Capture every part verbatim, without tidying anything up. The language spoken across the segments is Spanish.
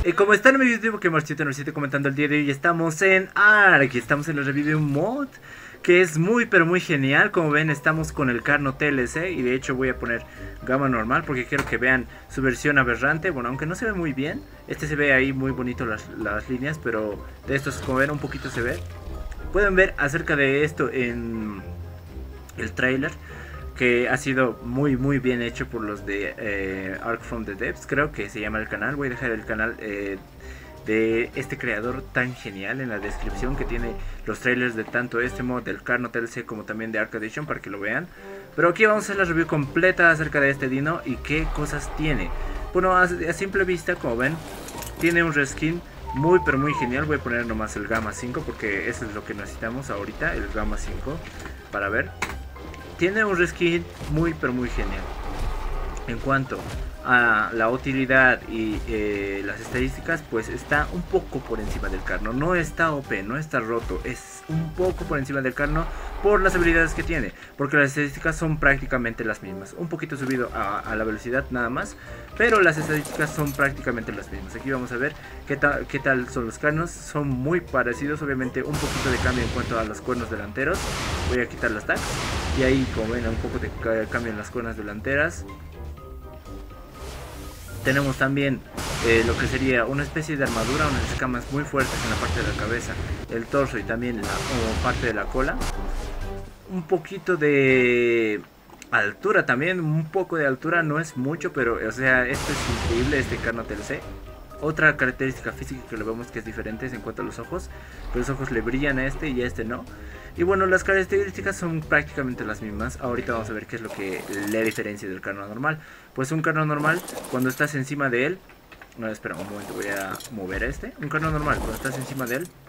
Y como están en mi YouTube, que Marchito nos siete comentando el día de hoy, estamos en Ark, estamos en la review de un mod que es muy pero muy genial. Como ven, estamos con el Carno T L C y de hecho voy a poner gama normal porque quiero que vean su versión aberrante. Bueno, aunque no se ve muy bien, este se ve ahí muy bonito las, las líneas, pero de estos, como ven, un poquito se ve. Pueden ver acerca de esto en el trailer, que ha sido muy muy bien hecho por los de eh, Ark from the Depths, creo que se llama el canal. Voy a dejar el canal eh, de este creador tan genial en la descripción, que tiene los trailers de tanto este mod del Carno T L C como también de Ark Edition para que lo vean. Pero aquí vamos a hacer la review completa acerca de este dino y qué cosas tiene. Bueno, a, a simple vista, como ven, tiene un reskin muy pero muy genial. Voy a poner nomás el Gamma cinco porque eso es lo que necesitamos ahorita, el Gamma cinco, para ver. Tiene un reskin muy pero muy genial. En cuanto a la utilidad y eh, las estadísticas, pues está un poco por encima del Carno. No está O P, no está roto, es un poco por encima del Carno por las habilidades que tiene, porque las estadísticas son prácticamente las mismas. Un poquito subido a, a la velocidad nada más, pero las estadísticas son prácticamente las mismas. Aquí vamos a ver qué, ta qué tal son los Carnos. Son muy parecidos, obviamente un poquito de cambio en cuanto a los cuernos delanteros. Voy a quitar las tags y ahí, como ven, un poco de cambio en las cuernas delanteras. Tenemos también eh, lo que sería una especie de armadura, unas escamas muy fuertes en la parte de la cabeza, el torso y también la o parte de la cola. Un poquito de altura también, un poco de altura, no es mucho, pero o sea, esto es increíble, este Carno T L C. Otra característica física que lo vemos que es diferente es en cuanto a los ojos, que los ojos le brillan a este y a este no. Y bueno, las características son prácticamente las mismas. Ahorita vamos a ver qué es lo que le diferencia del Carno normal. Pues un Carno normal, cuando estás encima de él, no, espera un momento, voy a mover este. Un Carno normal, cuando estás encima de él,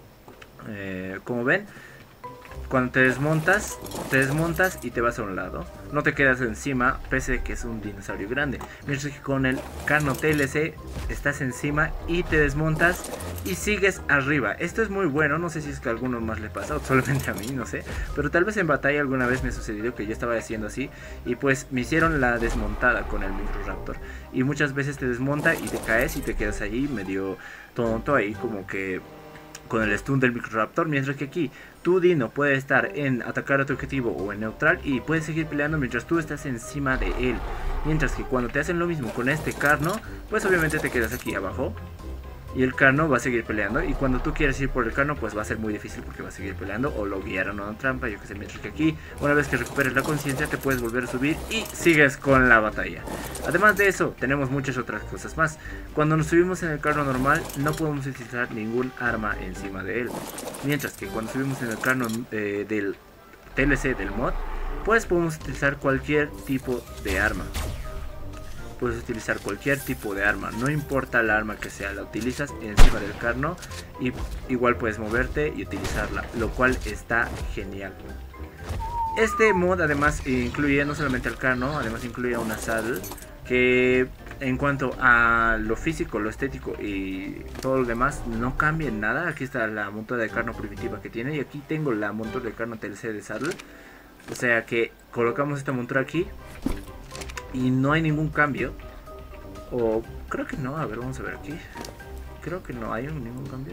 eh, como ven, cuando te desmontas, te desmontas y te vas a un lado. No te quedas encima, pese a que es un dinosaurio grande. Mientras que con el Carno T L C estás encima y te desmontas y sigues arriba. Esto es muy bueno, no sé si es que a alguno más le pasa o solamente a mí, no sé. Pero tal vez en batalla alguna vez me sucedió que yo estaba haciendo así y pues me hicieron la desmontada con el Microraptor. Y muchas veces te desmonta y te caes y te quedas ahí medio tonto ahí como que con el stun del Microraptor, mientras que aquí tu dino puede estar en atacar a tu objetivo o en neutral y puedes seguir peleando mientras tú estás encima de él. Mientras que cuando te hacen lo mismo con este Carno, pues obviamente te quedas aquí abajo y el Carno va a seguir peleando, y cuando tú quieres ir por el Carno pues va a ser muy difícil porque va a seguir peleando o lo guiaron a una trampa, yo que sé. Mientras que aquí, una vez que recuperes la conciencia, te puedes volver a subir y sigues con la batalla. Además de eso, tenemos muchas otras cosas más. Cuando nos subimos en el Carno normal no podemos utilizar ningún arma encima de él, mientras que cuando subimos en el Carno eh, del T L C del mod, pues podemos utilizar cualquier tipo de arma. Puedes utilizar cualquier tipo de arma, no importa la arma que sea, la utilizas encima del Carno y igual puedes moverte y utilizarla, lo cual está genial. Este mod además incluye no solamente el Carno, además incluye una saddle que en cuanto a lo físico, lo estético y todo lo demás no cambia en nada. Aquí está la montura de Carno primitiva que tiene y aquí tengo la montura de Carno T L C de saddle. O sea que colocamos esta montura aquí y no hay ningún cambio. O creo que no, a ver, vamos a ver aquí. Creo que no hay ningún cambio.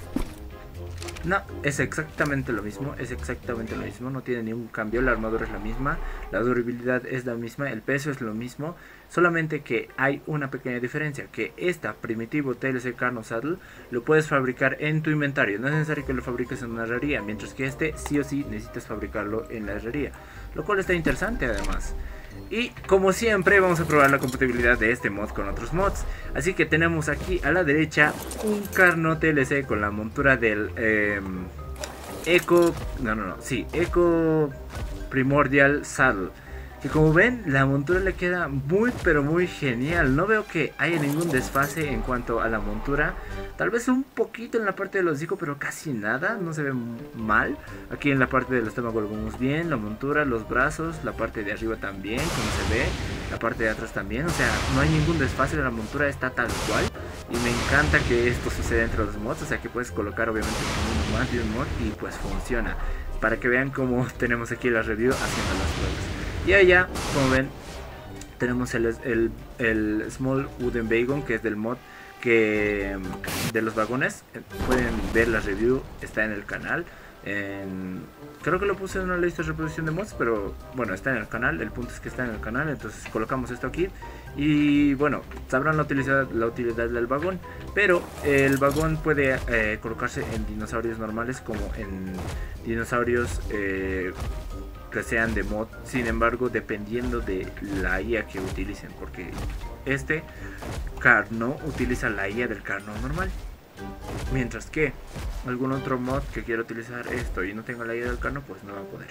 No, es exactamente lo mismo, es exactamente lo mismo, no tiene ningún cambio. La armadura es la misma, la durabilidad es la misma, el peso es lo mismo. Solamente que hay una pequeña diferencia, que esta Primitivo T L C Carno Saddle lo puedes fabricar en tu inventario. No es necesario que lo fabriques en una herrería, mientras que este sí o sí necesitas fabricarlo en la herrería, lo cual está interesante además. Y como siempre vamos a probar la compatibilidad de este mod con otros mods. Así que tenemos aquí a la derecha un Carno T L C con la montura del eh, Eco... No, no, no, sí, Eco Primordial Saddle, que como ven la montura le queda muy pero muy genial. No veo que haya ningún desfase en cuanto a la montura. Tal vez un poquito en la parte del hocico, pero casi nada, no se ve mal. Aquí en la parte del estómago lo vemos bien, la montura, los brazos, la parte de arriba también, como se ve, la parte de atrás también. O sea, no hay ningún desfase, la montura está tal cual. Y me encanta que esto suceda entre los mods, o sea que puedes colocar obviamente uno más de un mod y pues funciona. Para que vean cómo tenemos aquí la review haciendo las pruebas. Y allá, como ven, tenemos el, el, el Small Wooden Bacon, que es del mod que de los vagones. Pueden ver la review, está en el canal. En, creo que lo puse en una lista de reproducción de mods, pero bueno, está en el canal. El punto es que está en el canal, entonces colocamos esto aquí. Y bueno, sabrán la utilidad, la utilidad del vagón. Pero el vagón puede eh, colocarse en dinosaurios normales como en dinosaurios eh, que sean de mod. Sin embargo, dependiendo de la I A que utilicen, porque este Carno utiliza la I A del Carno normal, mientras que algún otro mod que quiera utilizar esto y no tenga la I A del Carno, pues no va a poder.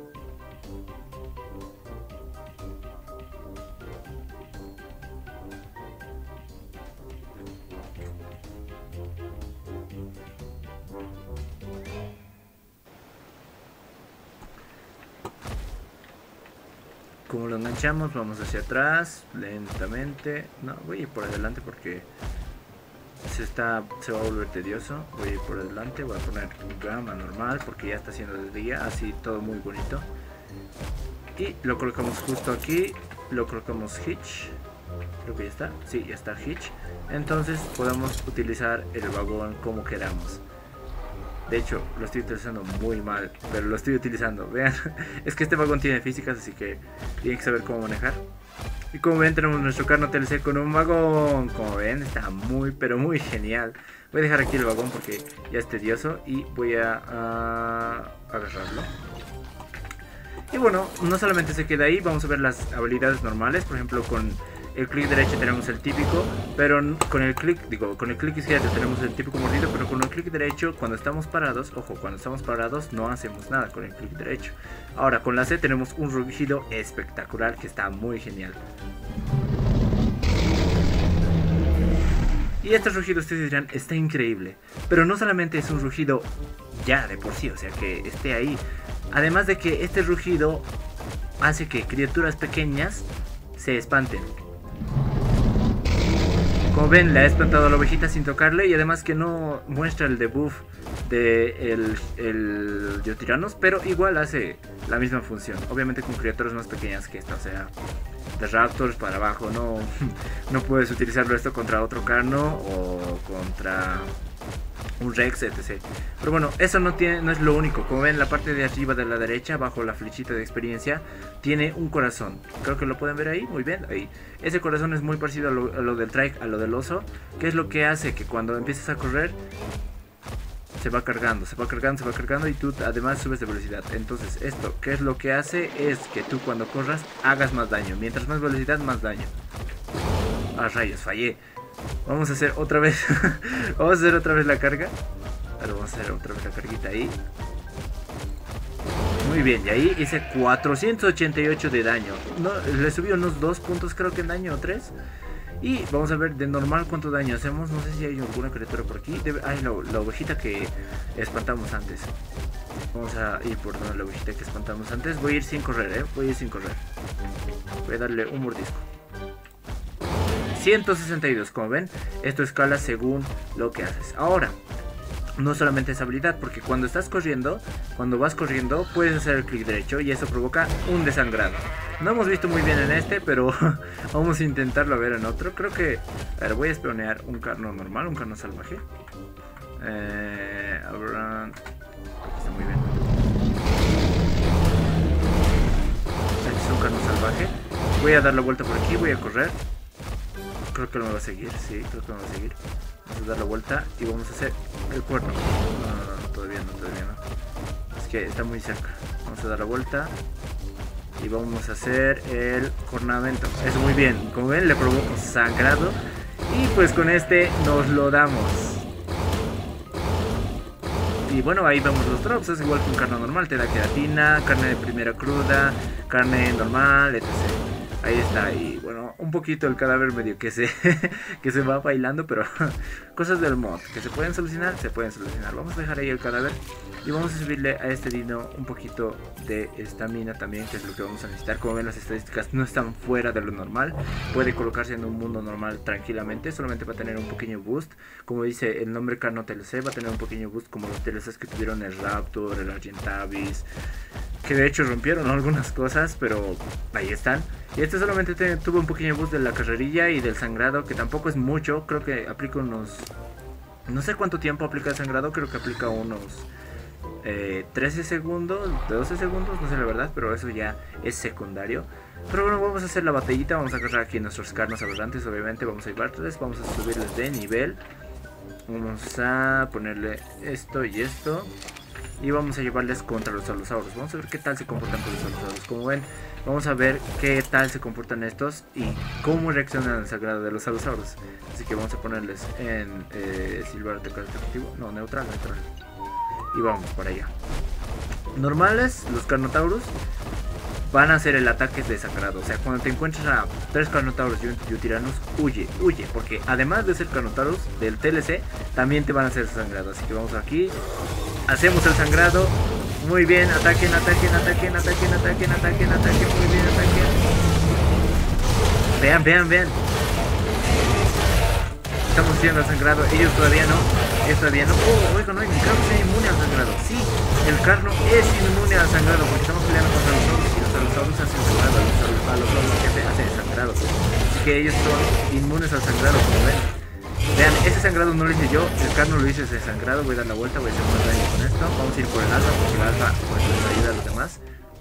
Como lo enganchamos, vamos hacia atrás lentamente. No, voy a ir por adelante porque se está se va a volver tedioso. Voy a ir por adelante, voy a poner gama normal porque ya está haciendo de día, así todo muy bonito. Y lo colocamos justo aquí, lo colocamos hitch. Creo que ya está, sí, ya está hitch. Entonces podemos utilizar el vagón como queramos. De hecho, lo estoy utilizando muy mal, pero lo estoy utilizando. Vean, es que este vagón tiene físicas, así que tienen que saber cómo manejar. Y como ven, tenemos nuestro Carno T L C con un vagón. Como ven, está muy, pero muy genial. Voy a dejar aquí el vagón porque ya es tedioso y voy a, a agarrarlo. Y bueno, no solamente se queda ahí, vamos a ver las habilidades normales. Por ejemplo, con el clic derecho tenemos el típico, pero con el clic, digo, con el clic izquierdo tenemos el típico mordido, pero con el clic derecho, cuando estamos parados, ojo, cuando estamos parados no hacemos nada con el clic derecho. Ahora, con la C tenemos un rugido espectacular que está muy genial. Y este rugido, ustedes dirán, está increíble, pero no solamente es un rugido ya de por sí, o sea, que esté ahí. Además de que este rugido hace que criaturas pequeñas se espanten. Como ven, le ha espantado a la ovejita sin tocarle, y además que no muestra el debuff de el, el Diotiranos, pero igual hace la misma función, obviamente con criaturas más pequeñas que esta, o sea, de Raptors para abajo. No, no puedes utilizarlo esto contra otro Carno o contra un Rex, etcétera. Pero bueno, eso no, tiene, no es lo único. Como ven, la parte de arriba de la derecha, bajo la flechita de experiencia, tiene un corazón. Creo que lo pueden ver ahí, muy bien, ahí. Ese corazón es muy parecido a lo, a lo del trike, a lo del oso, que es lo que hace que cuando empiezas a correr se va cargando, se va cargando, se va cargando y tú además subes de velocidad. Entonces esto, ¿qué es lo que hace? Es que tú cuando corras hagas más daño. Mientras más velocidad, más daño. Ah, rayos, fallé. Vamos a hacer otra vez vamos a hacer otra vez la carga. Ahora vamos a hacer otra vez la carguita ahí. Muy bien, y ahí hice cuatrocientos ochenta y ocho de daño. No, le subí unos dos puntos creo que en daño, o tres. Y vamos a ver de normal cuánto daño hacemos. No sé si hay alguna criatura por aquí. Debe, hay la, la ovejita que espantamos antes. Vamos a ir por donde la ovejita que espantamos antes. Voy a ir sin correr, eh. Voy a ir sin correr. Voy a darle un mordisco. ciento sesenta y dos, como ven, esto escala según lo que haces. Ahora, no solamente esa habilidad, porque cuando estás corriendo, cuando vas corriendo, puedes hacer el clic derecho y eso provoca un desangrado. No hemos visto muy bien en este, pero vamos a intentarlo a ver en otro. Creo que, a ver, voy a spawnear un Carno normal, un Carno salvaje. Eh, ahora, está muy bien. Este es un Carno salvaje. Voy a dar la vuelta por aquí, voy a correr. Creo que no me va a seguir, sí, creo que me va a seguir. Vamos a dar la vuelta y vamos a hacer el cuerno. No, no, no, no, todavía no, todavía no. Es que está muy cerca. Vamos a dar la vuelta y vamos a hacer el cornamento. Eso, muy bien. Como ven, le provoco sangrado. Y pues con este nos lo damos. Y bueno, ahí vemos los drops. Es igual que un Carno normal. Te da queratina, carne de primera cruda, carne normal, etcétera. Ahí está, y bueno, un poquito el cadáver medio que se que se va bailando, pero cosas del mod que se pueden solucionar, se pueden solucionar. Vamos a dejar ahí el cadáver y vamos a subirle a este dino un poquito de estamina también, que es lo que vamos a necesitar. Como ven, las estadísticas no están fuera de lo normal. Puede colocarse en un mundo normal tranquilamente, solamente va a tener un pequeño boost. Como dice el nombre Carno T L C, va a tener un pequeño boost como los T L Cs que tuvieron el Raptor, el Argentavis, que de hecho rompieron algunas cosas, pero ahí están. Y este solamente te, tuvo un pequeño boost de la carrerilla y del sangrado, que tampoco es mucho. Creo que aplica unos... No sé cuánto tiempo aplica el sangrado, creo que aplica unos eh, trece segundos, doce segundos, no sé la verdad, pero eso ya es secundario. Pero bueno, vamos a hacer la batallita, vamos a agarrar aquí nuestros carnos aberrantes, obviamente vamos a llevarles, vamos a subirles de nivel. Vamos a ponerle esto y esto. Y vamos a llevarles contra los alosauros. Vamos a ver qué tal se comportan con los alosauros. Como ven, vamos a ver qué tal se comportan estos y cómo reaccionan al sangrado de los alosauros. Así que vamos a ponerles en eh, silbar ataque efectivo. No, neutral, neutral. Y vamos para allá. Normales, los Carnotaurus van a hacer el ataque de sangrado. O sea, cuando te encuentres a tres Carnotaurus y un Yutyrannus, huye, huye. Porque además de ser Carnotaurus del T L C, también te van a hacer sangrado. Así que vamos aquí. Hacemos el sangrado. Muy bien, ataquen, ataquen, ataquen, ataquen, ataquen, ataquen, ataquen. Muy bien, ataquen. Vean, vean, vean. Estamos haciendo el sangrado. Ellos todavía no. Ellos todavía no. Oh, oigan, oigan, el carno es inmune al sangrado. Sí, el carno es inmune al sangrado porque estamos peleando contra los zombies y los alosauros hacen sangrado. A los zombies que hacen sangrado. Así que ellos son inmunes al sangrado, como ven. Vean, ese sangrado no lo hice yo, el carno lo hice ese sangrado. Voy a dar la vuelta, voy a hacer más daño con esto. Vamos a ir por el alfa porque el alfa pues, nos ayuda a los demás.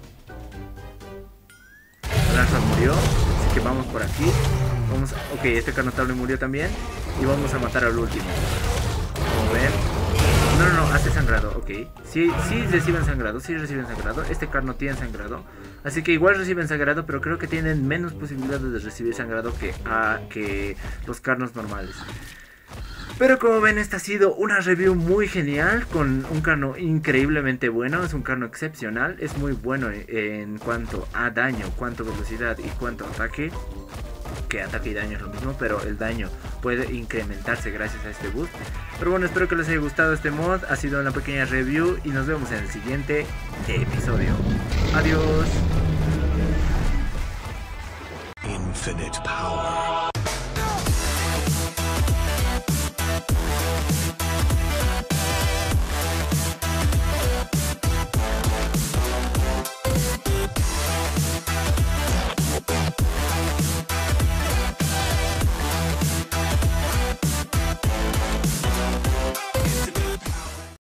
El alfa murió, así que vamos por aquí. Vamos, ok, este Carnotauro murió también. Y vamos a matar al último. Como ven. No, no, no, hace sangrado, ok. Sí, sí reciben sangrado, sí reciben sangrado. Este carno tiene sangrado. Así que igual reciben sangrado, pero creo que tienen menos posibilidades de recibir sangrado que, a, que los carnos normales. Pero como ven, esta ha sido una review muy genial, con un carno increíblemente bueno. Es un carno excepcional, es muy bueno en cuanto a daño, cuanto velocidad y cuanto ataque. Que ataque y daño es lo mismo, pero el daño puede incrementarse gracias a este boost. Pero bueno, espero que les haya gustado este mod. Ha sido una pequeña review y nos vemos en el siguiente episodio. Adiós. Infinite power.